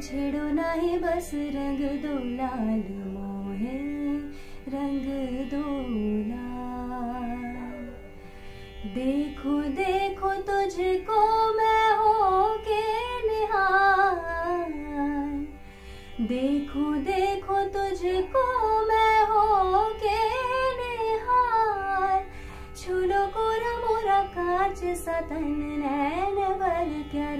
छेड़ो नहीं बस रंग दो लाल मोहे रंग दो लाल। देखो देखो तुझको मैं होके निहाल, देखो देखो तुझको मैं होके निहाल। छूलो कोरा मोरा कांच सा तन नैन भर क्या